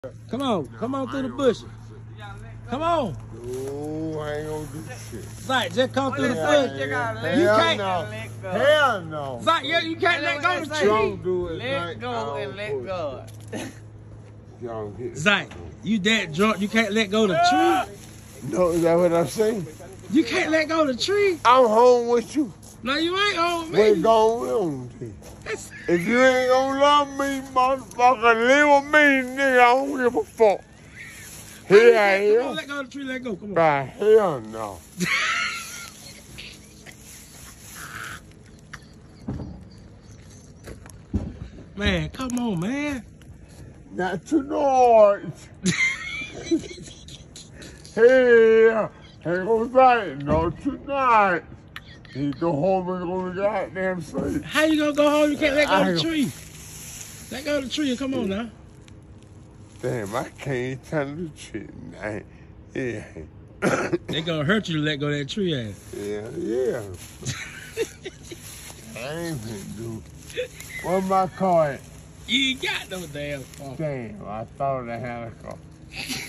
Come on through the bushes. Come on. No, I ain't gonna do shit. Zach, just come through the bush. You can't. Hell no. Zach, you can't let go of the tree. Don't do it. Let go and let go. Zach, you that drunk, you can't let go of the tree? No, is that what I'm saying? You can't let go of the tree? I'm home with you. No, you ain't home with We're me. going with you. If you ain't gonna love me, motherfucker, live with me, nigga. I don't give a fuck. Here I am. Come on, let go of the tree, let go. Come on. By hell no. Man, come on, man. Not tonight. Hey, ain't gonna say no tonight. You go home and go to goddamn sleep. How you gonna go home? You can't let go of the tree. Let go of the tree and come on now. Damn, I can't tell the truth. Yeah. They gonna hurt you to let go of that tree ass. Yeah. I ain't finna do. Where's my car at? You ain't got no damn car. Damn, I thought I had a car.